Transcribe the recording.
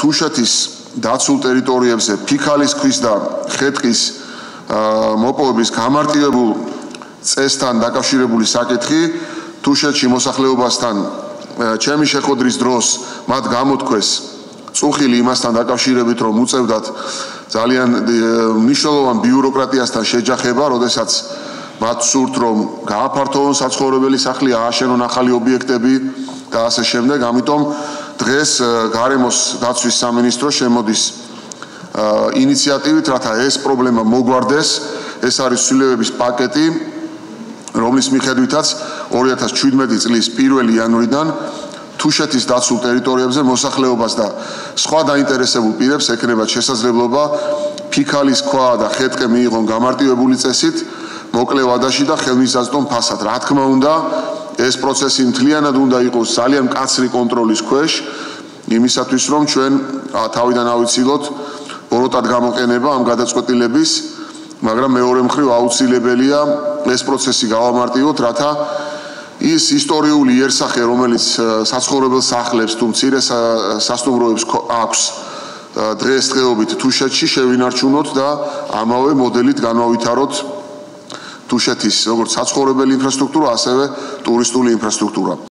თუშეთის დაცულ ტერიტორიებზე ფიქალის ქვის და ხე-ტყის მოპოვების გამარტივებულ წესთან დაკავშირებული საკითხი თუშეთში მოსახლეობასთან ჩემი შეხვედრის დროს მათ გამოთქვეს წუხილი იმასთან დაკავშირებით რომ უწევდათ ძალიან მნიშვნელოვან ბიუროკრატიასთან შეჯახება, როდესაც მათ სურთ რომ გააფართოვონ საცხოვრებელი სახლი, ააშენონ ახალი ობიექტები და ასე შემდეგ. ამიტომ დღეს გარემოს დაცვის სამინისტრო შემოდის ინიციატივით, რათა ეს პრობლემა მოგვარდეს. ეს არის ცვლილებების პაკეტი, რომლის მიხედვითაც 2017 წლის 1 იანვრიდან თუშეთის დაცულ ტერიტორიებზე მოსახლეობას და სხვა დაინტერესებულ პირებს ექნებათ შესაძლებლობა ფიქალის ქვა და ხე-ტყე მიიღონ გამარტივებული წესით, მოკლე ვადაში და ხელმისაწვდომ ფასად. რა თქმა უნდა, ეს პროცესი მთლიანად უნდა იყოს ძალიან მკაცრი კონტროლის ქვეშ, იმისათვის რომ ჩვენ თავიდან ავიცილოთ ბოროტად გამოყენება ამ გადაწყვეტილების, მაგრამ მეორე მხრივ აუცილებელია ეს პროცესი გავამარტივოთ, რათა ის ისტორიული იერსახე, რომელიც საცხოვრებელ სახლებს თუ მცირე სასტუმროებს აქვს დღესდღეობით თუშეთში, შევინარჩუნოთ და ამავე მოდელით განავითაროთ თუშეთის როგორც საცხოვრებელი ინფრასტრუქტურა, ასევე ტურისტული ინფრასტრუქტურა.